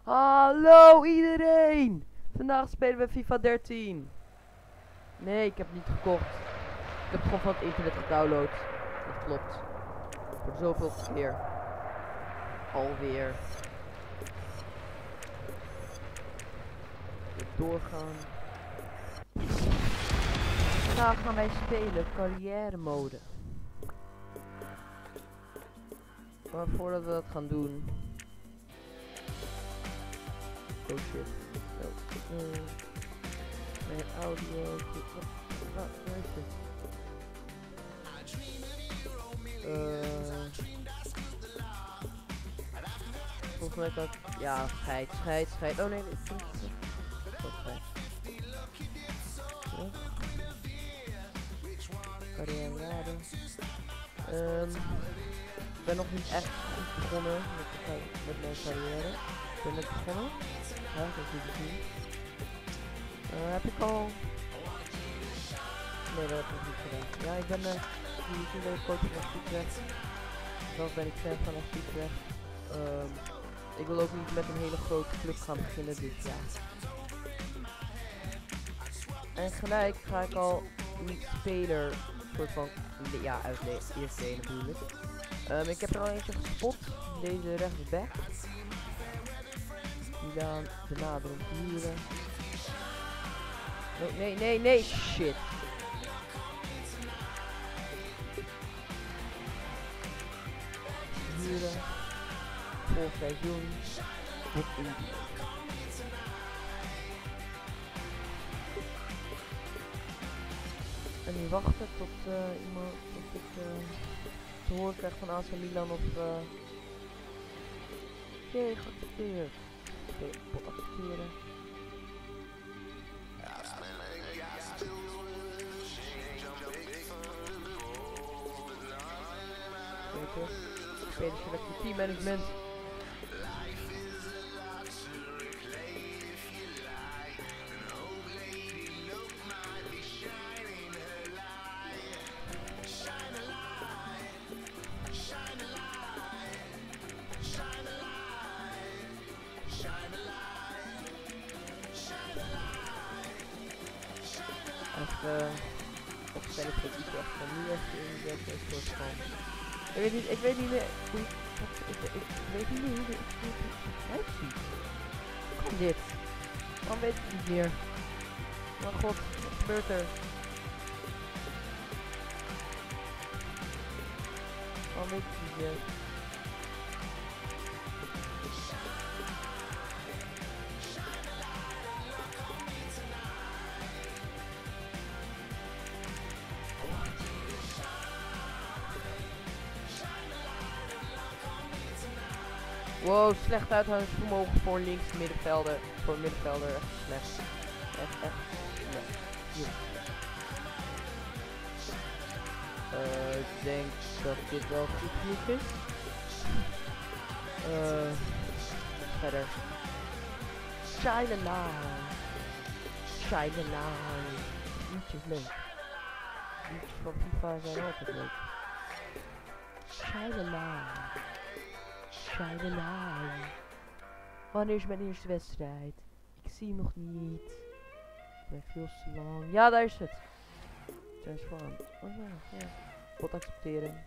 Hallo iedereen! Vandaag spelen we FIFA 13. Nee, ik heb het niet gekocht. Ik heb het gewoon van het internet gedownload. Dat klopt. Voor de zoveelste keer. Alweer. Doorgaan. Vandaag gaan wij spelen carrière mode. Maar voordat we dat gaan doen. Oh shit. Mijn audio. Waar is het? Volgens mij kan ik. Ja, scheid. Oh nee, dit is niet. Carrière laden. Ik ben nog niet echt goed begonnen met mijn carrière. Ik ben net begonnen. Ja, dat is niet zien. Heb ik al... Nee, dat heb ik nog niet gedaan. Ja, ik ben coach van Utrecht. Zelf ben ik fan van Utrecht. Ik wil ook niet met een hele grote club gaan beginnen, dus ja. En gelijk ga ik al een speler soort van, ja, uit de eerste deel natuurlijk. Ik heb er al eentje gespot, deze rechtsback. Die dan benaderen huren. Oh, nee, shit. Huren. Vol seizoen. Goed in. En nu wachten tot iemand, tot ik te horen krijg van AC Milan of oké, geaccepteerd. Oké, pot accepteren. Kijk, spelen selectie team management. Even opstellen voor iets echt van nu even in deze soort van. Ik weet niet meer hoe ik weet niet meer hoe het eruit ziet. Hoe kan dit? Dan weet ik het niet meer. Maar god, wat gebeurt er? Dan weet ik het niet meer. Wow, slecht uithoudingsvermogen voor links middenvelder. Voor middenvelder echt slecht. Echt slecht. Hier. Ik denk dat dit wel goed genoeg is. Verder. Shine line. Liedjes leuk. Liedjes van FIFA zijn altijd leuk. Shine line. Wanneer is mijn eerste wedstrijd? Ik zie hem nog niet. Ik ben veel te lang. Ja, daar is het. Transform. Oh ja. Pot accepteren.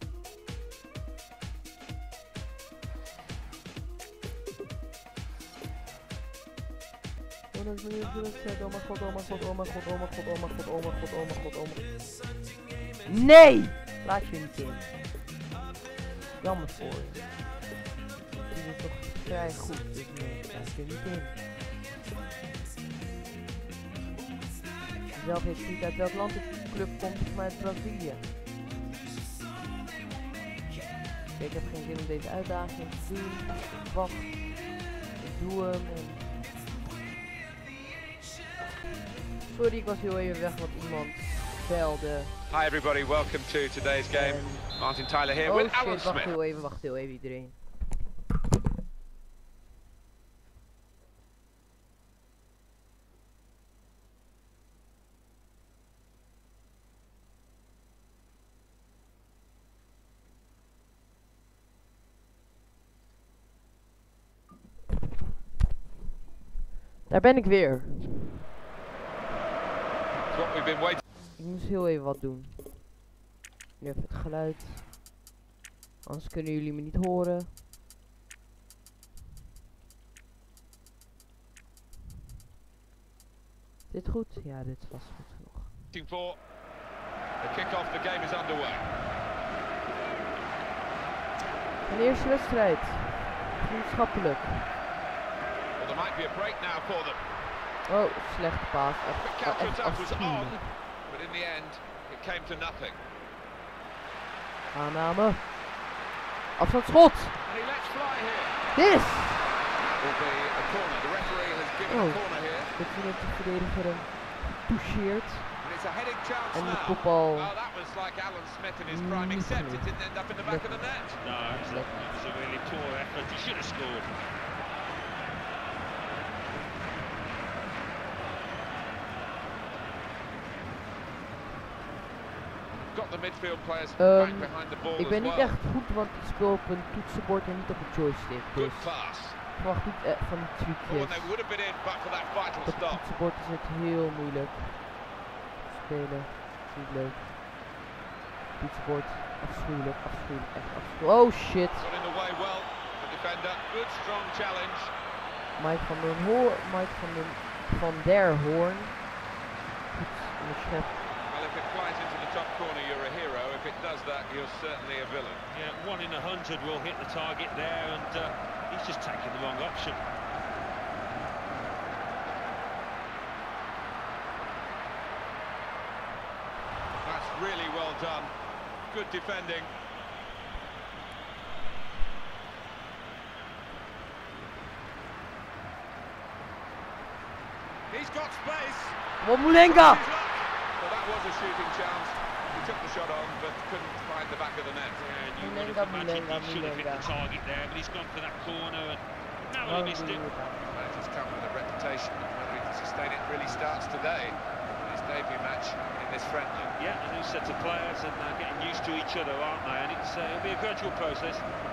Oh, dat is mijn eerste wedstrijd. Oh mijn god. Nee! Laat je niet in. Jammer voor je. Die is toch vrij goed, dus nee, laat je niet in. Zelf weet ik niet uit welk land de club komt, volgens mij uit Brazilië. Ik heb geen zin om deze uitdaging te doen. Wacht, ik doe hem en... Sorry, ik was heel even weg, want iemand belde. Hi everybody, welcome to today's game. Martin Tyler here with Alan Smith. Wacht heel even iedereen. Daar ben ik weer. It's what we've been waiting. Ik moest heel even wat doen. Nu even het geluid. Anders kunnen jullie me niet horen. Is dit goed? Ja, dit was goed genoeg. For the kick-off, the game is underway. Mijn eerste wedstrijd. Vriendschappelijk. Well, there might be a break now for them. Oh, slechte paas. The Echt counter-attack was on, afschuwelijk. but in the end, it came to nothing. Aanname. Afstandsschot. And he lets fly here. This! Will be a corner. The referee has given a corner here. Dat hij net de verdediger hem toucheert. And it's a heading chance En de now. kopbal. Oh, that was like Alan Smith in his prime, except it didn't end up in the back of the net. No, it was a really poor effort. He should have scored. Got the midfield players right behind the ball Ik ben as niet well. echt goed, want ik speel op een toetsenbord en niet op een joystick. Dus Good pass. ik verwacht niet van die Oh, and trucjes. they would have been in, but for that vital Op het stop. toetsenbord is het heel moeilijk. Spelen, niet leuk. Toetsenbord, afschuwelijk, afschuwelijk, echt afschuwelijk. Oh shit! Got in the way well, the defender. Good strong challenge. Mike van der Hoorn. Goed onderschept. Well, if it flies into the top corner, you're a hero. If it does that, you're certainly a villain. Yeah, 1 in 100 will hit the target there, and he's just taken the wrong option. That's really well done. Good defending. He's got space. Momulenga! Well, that was a shooting chance. He took the shot on, but couldn't find the back of the net. And you would have imagined he should have hit the target there, but he's gone for that corner and narrowly missed it. He's come with a reputation, and whether he can sustain it really starts today. In his debut match in this friendly. Yeah, a new set of players and they're getting used to each other, aren't they? And it'll be a gradual process.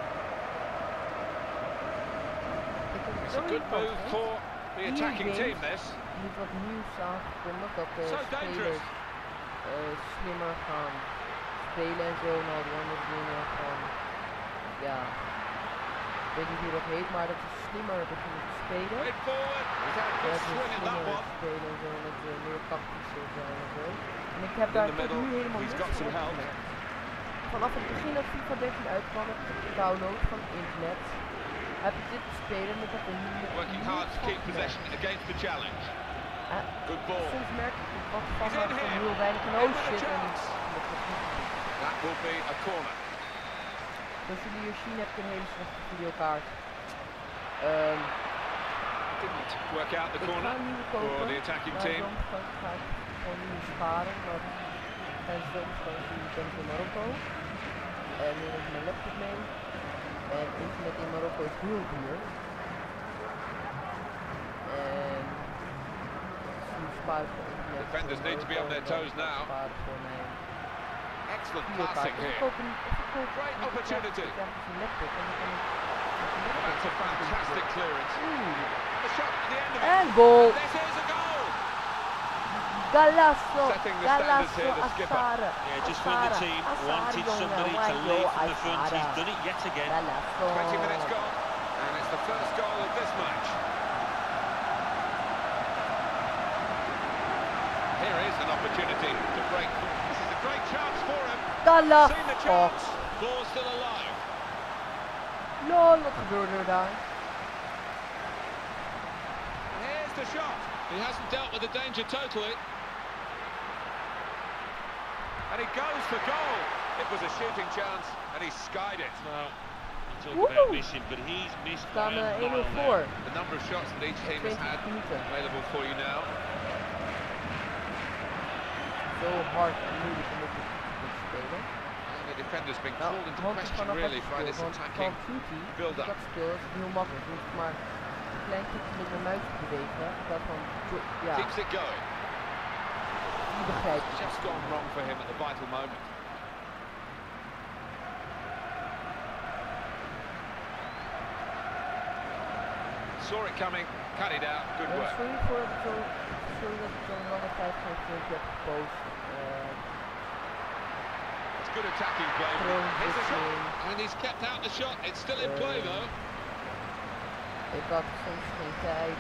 It's a good move for the attacking team, this. Er moet wat nieuws aangekondigd dat de So spelers dangerous. slimmer gaan spelen en zo en al die andere dingen van, ja, ik weet niet hoe dat heet, maar dat ze slimmer beginnen te spelen. Head forward. He's had a Ja, good dat ze swing in that slimmer one. spelen en zo, en dat ze meer tactischer zijn en zo. En ik heb daar In the tot middle, nu helemaal he's niks got some van help. gemerkt. Vanaf het begin dat FIFA 13 uitkwam, heb ik het gedownload van het internet. Heb ik dit te spelen met dat er Working hard to keep possession against the challenge. Good ball. Soms merk ik wat van He's in maar van here. heel weinig en In oh with a shit en chance. That will be a corner. zoals jullie hier zien heb ik een hele slechte videokaart. Didn't work out the Ik corner ga een nieuwe for kopen, the attacking maar team. soms ga ik gewoon nieuwe sparen, maar tijdens de zomervakantie ben ik in Marokko. En nu heb ik mijn laptop mee. En internet in Marokko is heel duur. En nu spaar ik voor internet. Defenders need to be on their toes now. Sparen voor mijn Excellent videokaart. passing Dus ik here. koop een Great opportunity. Ik krijg dus een laptop en dan kan ik That's a fantastic clearance. The shot at the end of it. en goal! This is a goal. Galasso! Setting the standards here, the skipper. Assara! Yeah, just when the team wanted somebody to lead from the front, he's done it yet again. 20 minutes gone, and it's the first goal of this match. Here is an opportunity to break. This is a great chance for him. Seen the chance. Ball still alive. Lol, wat gebeurde er daar? And here's the shot. He hasn't dealt with the danger totally. And he goes for goal. It was a shooting chance, and he skied it. Well, you talk about missing, but he's missed by Staan a 1-0 mile voor. there. The number of shots that each team has 20 had minuten. available for you now. Zo hard en moeilijk om op de te spelen. And the defender's been Nou, called into want question vanaf really by this van attacking Duty, build-up. dat speel is heel makkelijk. Dus maar een klein tikje met mijn muis te bewegen. Dat van, ja, Keeps it going. die begrijp It's ik. just gone wrong for him at the vital moment. Saw it coming, cut it out, good work. Sorry dat ik zo'n lange tijd geen filmpje heb gepost. It's good attacking play. Here's the shot, and he's kept out the shot. It's still in play though. Ik had soms geen tijd.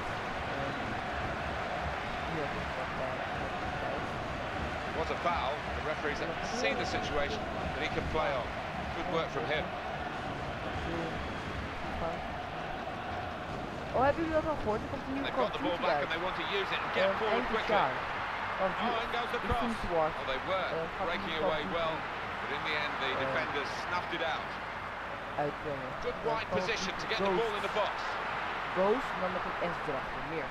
Nu heb ik wat tijd. Was a foul. The referee's seen the situation that he can play on. Good work from him. Oh, hebben jullie dat al gehoord? Er komt een nieuwe They've got the ball back and they want to use it and get forward quickly. Oh, and goes the cross. Oh, they were breaking away well, but in the end the defenders snuffed it out. Good wide position to get the ball in the box. Goes en dan met een S erachter, meer.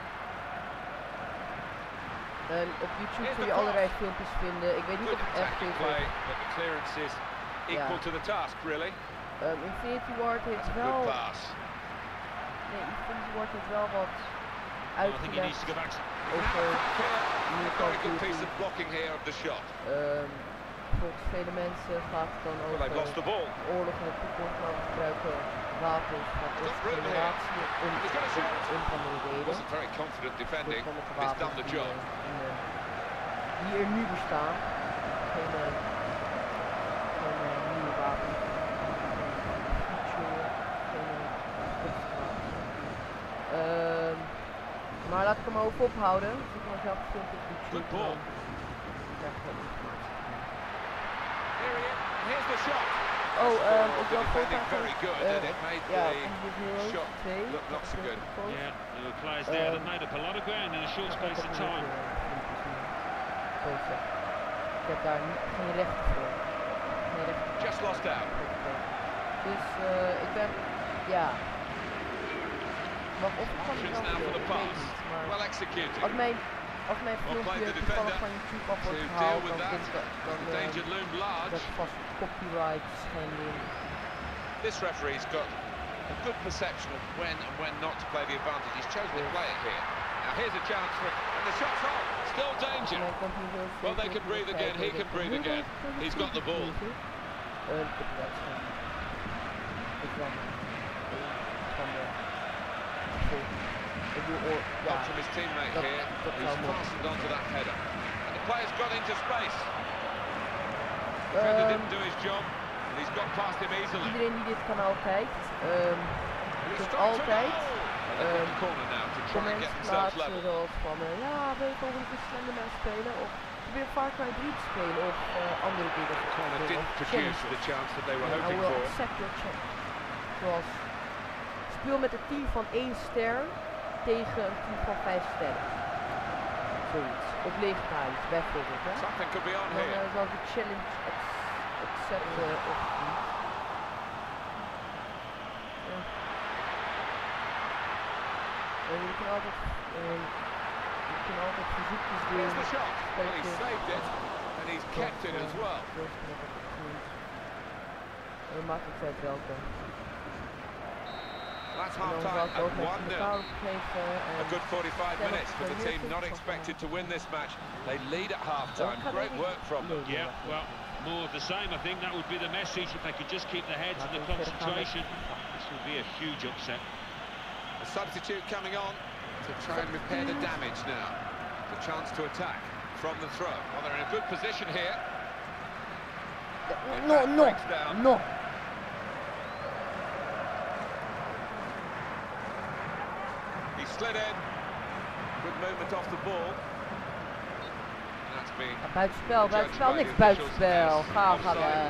En op YouTube kun je allerlei filmpjes vinden. Ik weet niet of het echt is. But the clearance is equal to the task, really. Infinity Ward heeft wel. Nee, Infinity Ward heeft wel wat uitgelegd over very good piece of blocking here of the shot. Volgens vele mensen gaat het dan over oorlog in de toekomst, maar we gebruiken wapens van eerste generatie om van de reden. Wasn't very confident defending. He's done the job. Die er nu bestaan. Geen nieuwe wapens. Maar laat ik hem over ophouden. Dus ik maar zelf filmpje op YouTube. Good ball. Here's the shot. Oh, ik wil voortaan very good. It made the shot look not so good. Yeah, there were players there that made up a lot of ground in a short space of time. Ik heb daar geen recht voor. Just lost out. Dus ik ben, ja. Mag of ik van well executed. Als mijn filmpje toevallig van YouTube af wordt gehaald, dan dat is vast copyright schending. This referee's got a good perception of when and when not to play the advantage. He's chosen to play it here. Now here's a chance for it, and the shot's on. Still danger. Well, they can breathe again. He can breathe again. He's got the ball. Up from his teammate here, who's fastened onto that header. And the player's got into space. The defender didn't do his job, and he's got past him easily. Iedereen die dit kanaal kijkt, kunt altijd comments plaatsen zoals van ja, wil je volgende keer Slenderman spelen of probeer Far Cry 3 te spelen of andere dingen. It didn't produce the chance that they were hoping for. Zoals speel met een team van 1 ster tegen een team van 5 sterren. Zoiets. Op legendarisch bijvoorbeeld. Hè? Something could be on here. Dan zal ik de challenge accepten of niet. Je kan altijd verzoekjes doen. Here's the shot. Well, he saved it and he's kept it as well. Maakt het uit welke. That's half time at 1-0. A good 45 minutes for the team not expected to win this match. They lead at half time. Great work from them. Yeah, well, more of the same. I think that would be the message. If they could just keep their heads and the concentration, this would be a huge upset. A substitute coming on to try and repair the damage now. The chance to attack from the throw. Well, they're in a good position here. No. He slid in. Good movement off the ball. That's been buitenspel, niks buitenspel. Ga weg.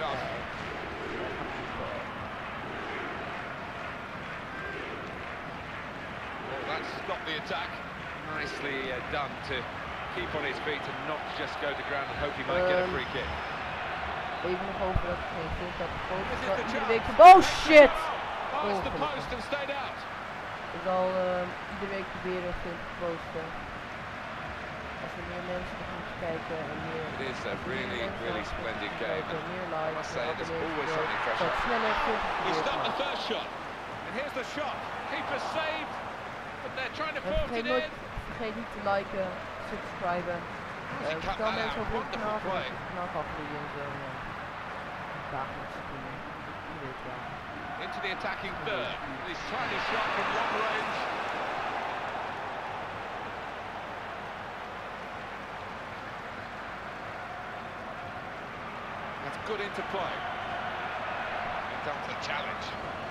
That stopped the attack. Nicely done to keep on his feet and not just go to ground and hope he might get a free kick. Even nog over dat ik geen film heb gepost. Oh shit! Past the post and stayed out. Ik zal iedere week proberen een film te posten. Als er meer mensen gaan kijken en meer. It is a really splendid game. I must say there's always something fresh. He stopped the first shot. And here's the shot. Keeper saved. But they're trying to put it in. Vergeet niet te liken, subscriben. Vertel mensen over het kanaal gaan groeien en zo. Dagelijks doen. Je weet wel. Into the attacking third. He's trying to shot from long range. good interplay. Here comes the challenge.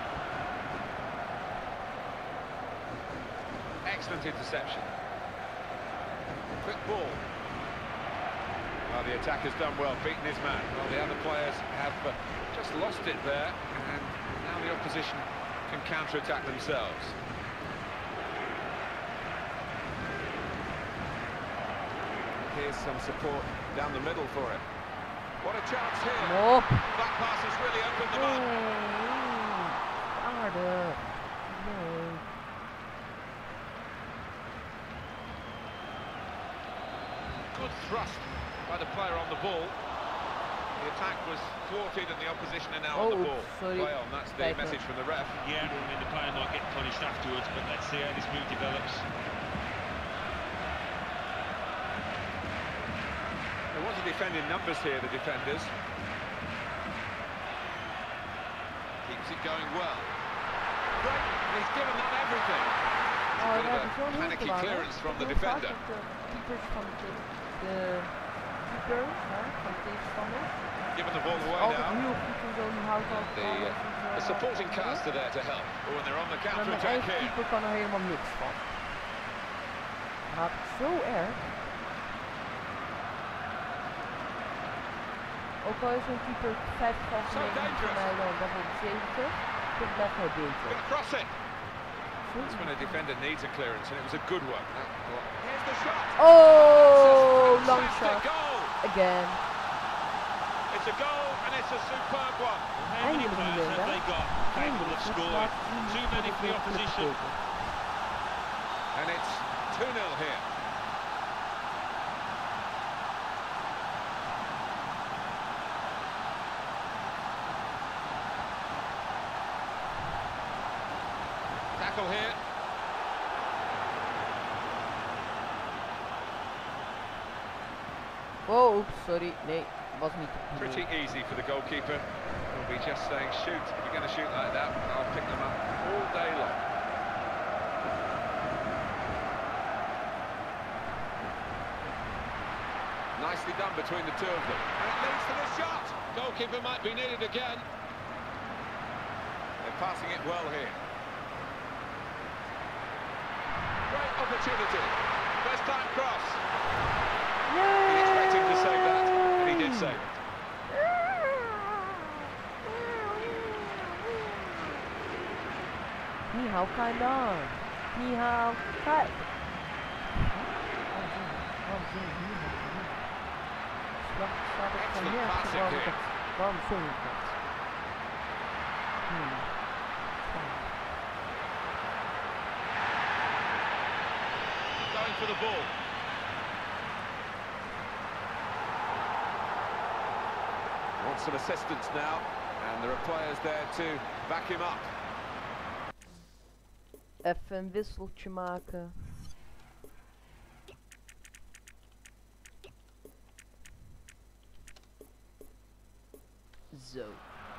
Excellent interception. Quick ball. Well, the attacker's done well, beaten his man. Well, the other players have just lost it there, and now the opposition can counter-attack themselves. Here's some support down the middle for him. What a chance here. Nope. That pass has really opened them up. Aardig. Nee. Good thrust by the player on the ball. The attack was thwarted and the opposition are now on the ball. Sorry. Play on, that's the message from the ref. Yeah, I mean, the player might get punished afterwards, but let's see how this move develops. There wasn't defending numbers here, the defenders. Keeps it going well. Great, he's given that everything. It's a bit of a panicky clearance from the defender. Giving the ball away now. The supporting cast are there to help. Oh, and they're on the counter-attack here. Keeper kan er helemaal niks van. Maar zo erg. Ook al is een keeper 50 van mij dan bijvoorbeeld 70, dan blijft hij beter. Cross it. That's when a defender needs a clearance, and it was a good one. Here's the shot. Oh, long shot. Again. It's a goal, and it's a superb one. How many players have they got capable of scoring? Too many for the opposition. And it's 2-0 here. Tackle here. Oh, oops, sorry. Nee, was niet. Pretty easy for the goalkeeper. He'll be just saying, shoot. If you're going to shoot like that, I'll pick them up all day long. Nicely done between the two of them. And it leads to the shot. Goalkeeper might be needed again. They're passing it well here. Great opportunity. First time cross. He expected to save that, and he did save it. Ni hao kind on. Ni hao cut. Excellent passing here. Waarom zing ik dat? Going for the ball. Wants some assistance now, and there are players there to back him up. Even een wisseltje maken. Zo.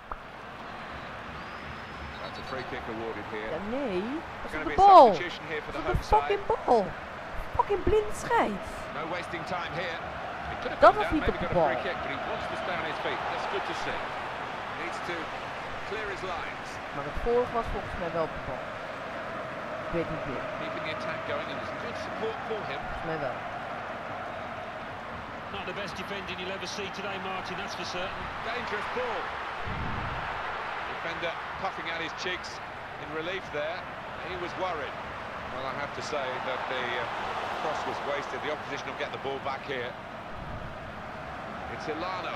That's a free kick awarded here. Ja, nee, dat is Going to de be a bal. substitution here for the Dat home is side. fucking bal. Fucking blind scheids. No wasting time here. He could have Dat gone was down, niet maybe op de got a free bal. kick, but he wants to stay on his feet. That's good to see. Needs to clear his lines. Maar het vorige was volgens mij wel op de bal. Ik weet niet meer. Keeping the attack going, and there's good support for him. Volgens mij wel. Not the best defending you'll ever see today, Martin, that's for certain. Dangerous ball. Defender puffing out his cheeks in relief there. He was worried. Well, I have to say that the cross was wasted. The opposition will get the ball back here. It's Ilano.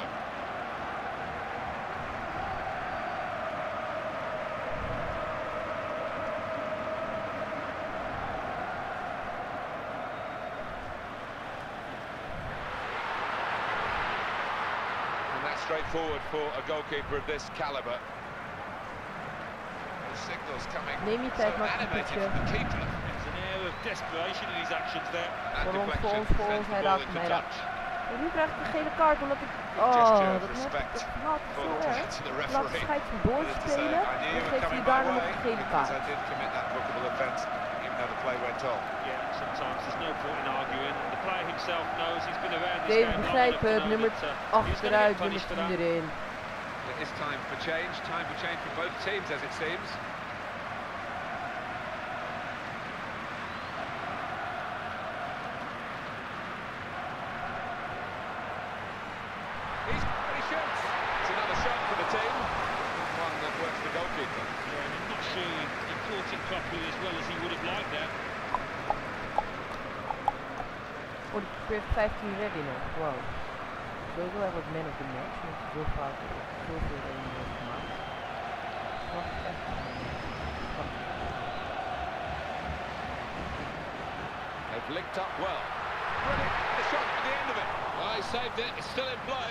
And that's straightforward for a goalkeeper of this calibre. The signals coming Neem je so tijd, maar animated from the keeper. There's an air of desperation in his actions there. That Voor ons, deflection sends the hij ball raakt into mij touch. En nu krijg ik een gele kaart omdat ik... gesture Oh, of dat respect had for zo the erg. to the Laat de referee. scheids And to say, doorspelen I knew en you were geeft hij coming my daarna nog way een gele because I kaart. did commit that bookable offence, even though the play went on. Yeah, sometimes there's no point in arguing. The player himself knows he's been around this Deze game long begrijpen enough het to know nummer that he's going to achteruit, get nummer punished for 10 that. erin. is time for change for both teams, as it seems. And he shoots. It's another shot for the team. One that works the goalkeeper. Yeah, I'm not sure he caught it properly as well as he would have liked that. Oh, die speelt 15 ready nog. Wow. Sowieso hebben we het man of the match. Met zo vaak zoveel erin wordt gemaakt. Wacht echt. They've linked up well. Brilliant. The shot at the end of it. Oh, he saved it. It's still in play.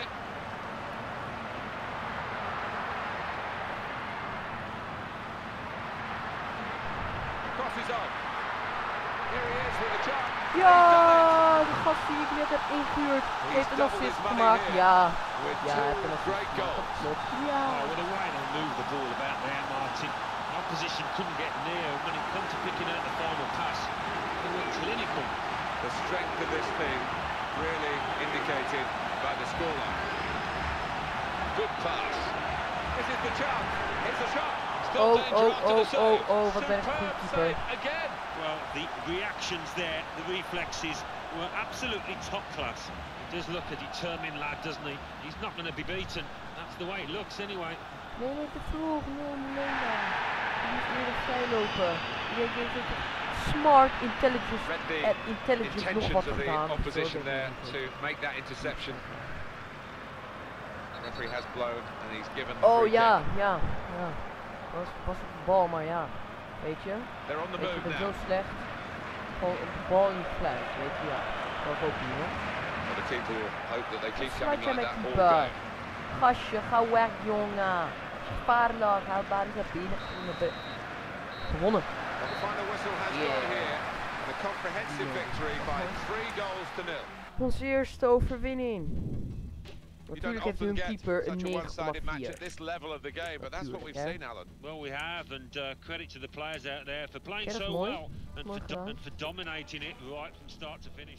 Crosses on. Here he is with a chance. Ja, de gast die ik net heb ingehuurd heeft een assist gemaakt. Ja, ja, hij heeft een assist gemaakt. Dat klopt. Ja. Oh, what a way to move the ball about there, Martin. Opposition couldn't get near, and when it comes to picking out the final pass, they were clinical. The strength of this team really indicated by the scoreline. Good pass. This is the chance. It's a shot. Still danger after the save. Wat ben ik goed, keeper. Again. Well, the reactions there, the reflexes were absolutely top class. He does look a determined lad, doesn't he? He's not going to be beaten. That's the way it looks anyway. Nee, te vroeg. Nee. Je moet weer opzij lopen. Je zit smart, intelligence nog wat gedaan. Opposition there to make that interception. The referee has blown and he's given the free kick. Ja. Was op de bal, maar ja. Weet je? They're on the move ik ben now. zo slecht. Gewoon op de bal in het fluit, weet je, ja. Dat ook niet, hoor. Well, the keeper will hope that they keep Sluit coming jij like met that all keeper. game. Gastje, ga weg, jongen. Spaarlag, hou baan naar binnen. Gewonnen. Well, the final whistle has gone here. And a comprehensive victory by 3-0. Onze eerste overwinning. Natuurlijk heeft hun keeper een 9,4. At this level of the game, but that's what we've seen, Alan. Well, we have, and credit to the players out there for playing so well and for dominating it right from start to finish.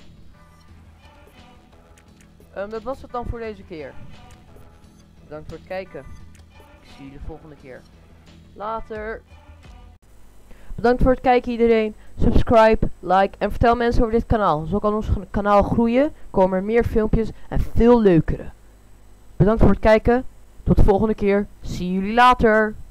Dat was het dan voor deze keer. Bedankt voor het kijken. Ik zie jullie de volgende keer. Later. Bedankt voor het kijken iedereen. Subscribe, like en vertel mensen over dit kanaal. Zo kan ons kanaal groeien, komen er meer filmpjes en veel leukere. Bedankt voor het kijken. Tot de volgende keer. Zie jullie later.